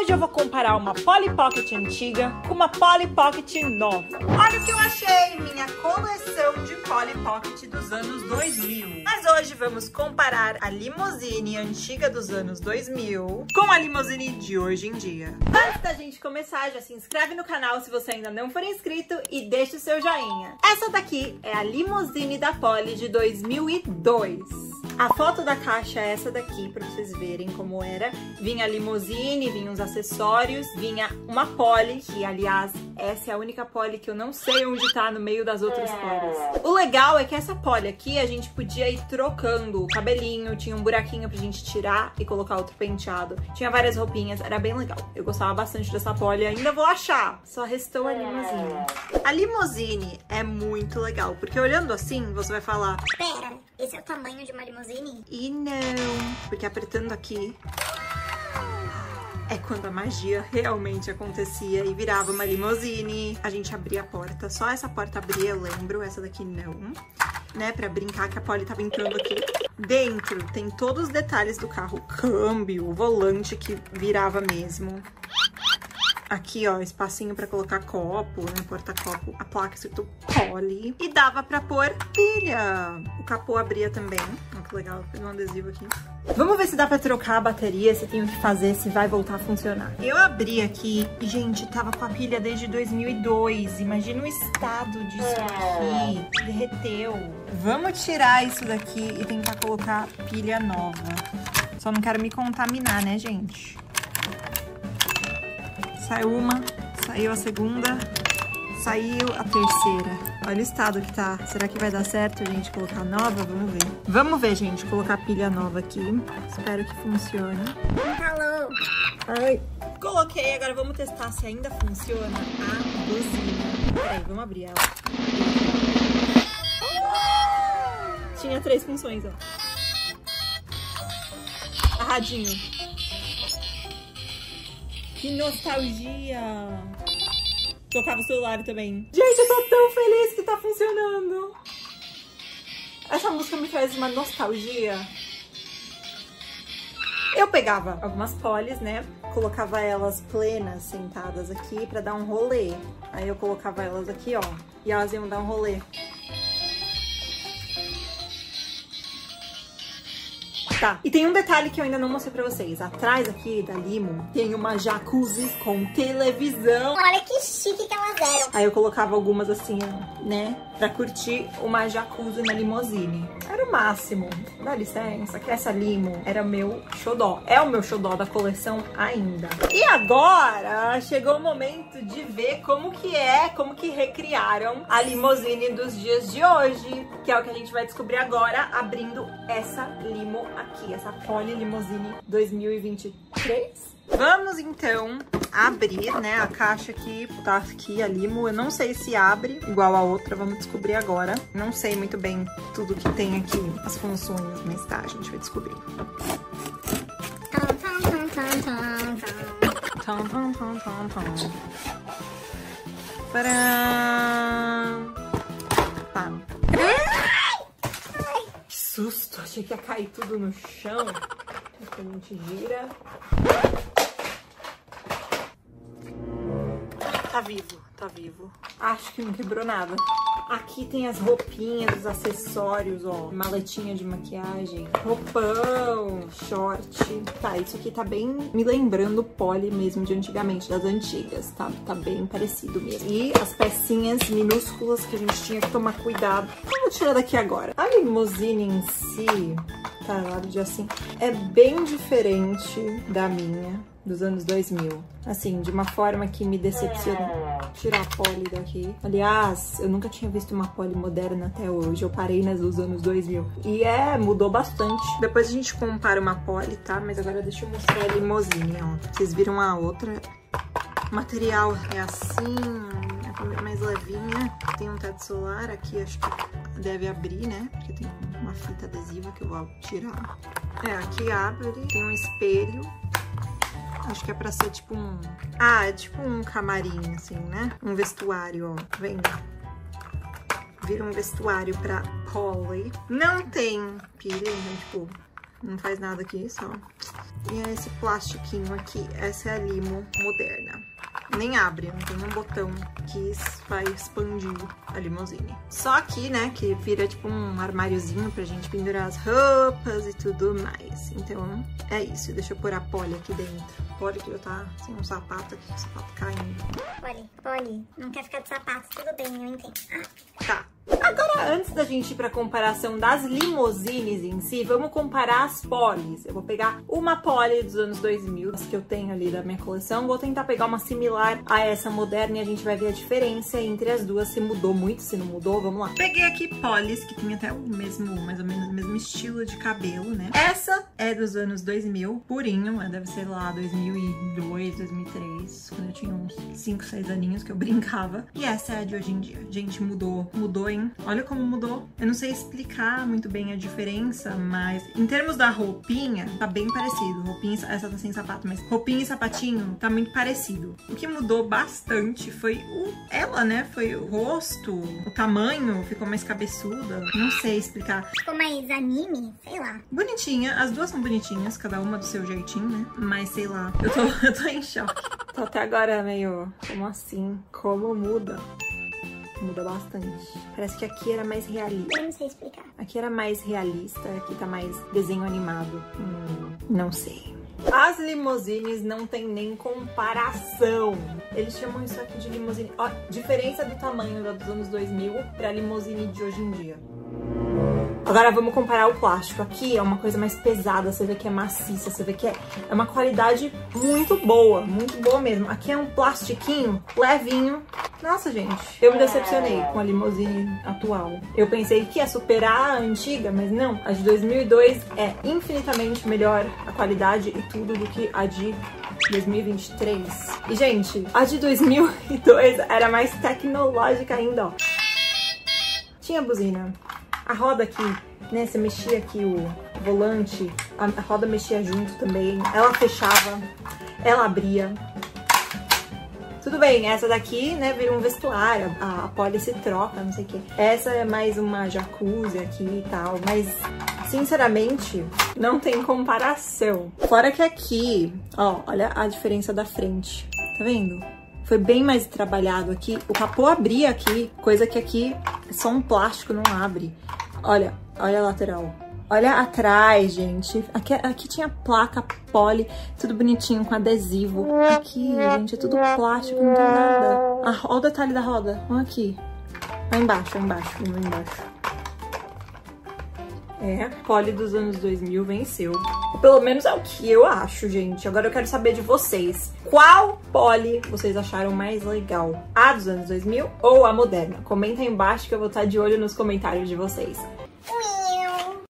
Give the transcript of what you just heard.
Hoje eu vou comparar uma Polly Pocket antiga com uma Polly Pocket nova. Olha o que eu achei, minha coleção de Polly Pocket dos anos 2000. Mas hoje vamos comparar a limousine antiga dos anos 2000 com a limousine de hoje em dia. Antes da gente começar, já se inscreve no canal se você ainda não for inscrito e deixa o seu joinha. Essa daqui é a limousine da Polly de 2002. A foto da caixa é essa daqui, pra vocês verem como era. Vinha a limousine, vinha uns acessórios, vinha uma Polly, que aliás, essa é a única Polly que eu não sei onde tá no meio das outras Pollys. O legal é que essa Polly aqui, a gente podia ir trocando o cabelinho, tinha um buraquinho pra gente tirar e colocar outro penteado. Tinha várias roupinhas, era bem legal. Eu gostava bastante dessa Polly, ainda vou achar. Só restou a limousine. A limousine é muito legal, porque olhando assim, você vai falar... Pera, esse é o tamanho de uma limousine? E não, porque apertando aqui é quando a magia realmente acontecia e virava uma limousine. A gente abria a porta, só essa porta abria, eu lembro, essa daqui não, né? Pra brincar que a Polly tava entrando aqui. Dentro tem todos os detalhes do carro, o câmbio, o volante que virava mesmo. Aqui, ó, espacinho pra colocar copo, né, porta-copo, a placa escrito Polly. E dava pra pôr pilha. O capô abria também. Olha que legal, tem um adesivo aqui. Vamos ver se dá pra trocar a bateria, se tem o que fazer, se vai voltar a funcionar. Eu abri aqui e, gente, tava com a pilha desde 2002. Imagina o estado disso aqui. Derreteu. Vamos tirar isso daqui e tentar colocar pilha nova. Só não quero me contaminar, né, gente? Saiu uma, saiu a segunda, saiu a terceira. Olha o estado que tá. Será que vai dar certo a gente colocar nova? Vamos ver. Vamos ver, gente, colocar pilha nova aqui. Espero que funcione. Alô? Ai. Coloquei, agora vamos testar se ainda funciona a buzina. Peraí, vamos abrir ela. Tinha 3 funções, ó. Radinho. Que nostalgia! Tocava o celular também. Gente, eu tô tão feliz que tá funcionando! Essa música me faz uma nostalgia. Eu pegava algumas Pollys, né? Colocava elas plenas, sentadas aqui pra dar um rolê. Aí eu colocava elas aqui, ó. E elas iam dar um rolê. Tá, e tem um detalhe que eu ainda não mostrei pra vocês. Atrás aqui da limo tem uma jacuzzi com televisão. Olha que chique que elas eram. Aí eu colocava algumas assim, né? Pra curtir uma jacuzzi na limousine. Era o máximo. Dá licença, que essa limo era meu xodó. É o meu xodó da coleção ainda. E agora chegou o momento de ver como que recriaram a limousine dos dias de hoje. Que é o que a gente vai descobrir agora, abrindo essa limo aqui, essa Polly Limousine 2023. Vamos então abrir, né, a caixa aqui, tá aqui a limo. Eu não sei se abre igual a outra, vamos descobrir agora. Não sei muito bem tudo que tem aqui, as funções, mas tá, a gente vai descobrir. Tcharam! Tá. Que susto, achei que ia cair tudo no chão. Aqui a gente gira. Tá vivo, tá vivo. Acho que não quebrou nada. Aqui tem as roupinhas, os acessórios, ó. Maletinha de maquiagem, roupão, short. Tá, isso aqui tá bem me lembrando o Polly mesmo de antigamente, das antigas, tá? Tá bem parecido mesmo. E as pecinhas minúsculas que a gente tinha que tomar cuidado. Vamos tirar daqui agora. A limousine em si, tá, lá do dia assim, é bem diferente da minha, dos anos 2000. Assim, de uma forma que me decepcionou. Tirar a Polly daqui. Aliás, eu nunca tinha visto uma Polly moderna até hoje. Eu parei nas dos anos 2000. E mudou bastante. Depois a gente compara uma Polly, tá? Mas agora deixa eu mostrar a limousine, ó. Vocês viram a outra? O material é assim, é mais levinha. Tem um teto solar aqui, acho que deve abrir, né? Porque tem uma fita adesiva que eu vou tirar. Aqui abre, tem um espelho. Acho que é pra ser tipo um... Ah, é tipo um camarim, assim, né? Um vestuário, ó. Vendo? Vira um vestuário pra Polly. Não tem pilha, então, tipo... Não faz nada aqui, só E é esse plastiquinho aqui, essa é a limo moderna. Nem abre, não tem um botão que vai expandir a limousine. Só aqui, né, que vira tipo um armáriozinho pra gente pendurar as roupas e tudo mais. Então, é isso. Deixa eu pôr a Polly aqui dentro. Polly que já tá sem um sapato aqui, com o sapato caindo. Polly, não quer ficar de sapato, tudo bem, eu entendo. Tá. Agora, antes da gente ir pra comparação das limousines em si, vamos comparar as Pollys. Eu vou pegar uma Polly dos anos 2000, as que eu tenho ali da minha coleção. Vou tentar pegar uma similar a essa moderna e a gente vai ver a diferença entre as duas, se mudou muito, se não mudou. Vamos lá. Peguei aqui Pollys, que tem até o mesmo, mais ou menos o mesmo estilo de cabelo, né? Essa é dos anos 2000, purinho, deve ser lá 2002, 2003, quando eu tinha uns 5, 6 aninhos que eu brincava. E essa é a de hoje em dia. Gente, mudou, hein? Olha como mudou. Eu não sei explicar muito bem a diferença, mas em termos da roupinha, tá bem parecido. Roupinha, essa tá sem sapato, mas roupinha e sapatinho tá muito parecido. O que mudou bastante foi ela, né? Foi o rosto, o tamanho, ficou mais cabeçuda. Não sei explicar. Ficou mais anime, sei lá. Bonitinha, as duas são bonitinhas, cada uma do seu jeitinho, né? Mas sei lá, eu tô em choque. Tô até agora meio, como assim? Como muda? Muda bastante. Parece que aqui era mais realista. Eu não sei explicar. Aqui era mais realista, aqui tá mais desenho animado. Não sei. As limousines não tem nem comparação. Eles chamam isso aqui de limousine. Ó, diferença do tamanho da dos anos 2000 pra limousine de hoje em dia. Agora vamos comparar o plástico. Aqui é uma coisa mais pesada, você vê que é maciça, você vê que é uma qualidade muito boa mesmo. Aqui é um plastiquinho levinho. Nossa, gente, eu me decepcionei com a limousine atual. Eu pensei que ia superar a antiga, mas não. A de 2002 é infinitamente melhor a qualidade e tudo do que a de 2023. E, gente, a de 2002 era mais tecnológica ainda, ó. Tinha buzina. A roda aqui, né, você mexia aqui o volante, a roda mexia junto também, ela fechava, ela abria. Tudo bem, essa daqui, né, vira um vestuário, a Polly se troca, não sei o que. Essa é mais uma jacuzzi aqui e tal, mas, sinceramente, não tem comparação. Fora que aqui, ó, olha a diferença da frente, tá vendo? Foi bem mais trabalhado aqui. O capô abria aqui, coisa que aqui é só um plástico, não abre. Olha a lateral. Olha atrás, gente. Aqui tinha placa Polly, tudo bonitinho, com adesivo. Aqui, gente, é tudo plástico, não tem nada. Olha o detalhe da roda. Olha aqui. Vai embaixo, vai embaixo, vai embaixo. É, Polly dos anos 2000 venceu. Ou pelo menos é o que eu acho, gente. Agora eu quero saber de vocês. Qual Polly vocês acharam mais legal? A dos anos 2000 ou a moderna? Comenta aí embaixo que eu vou estar de olho nos comentários de vocês.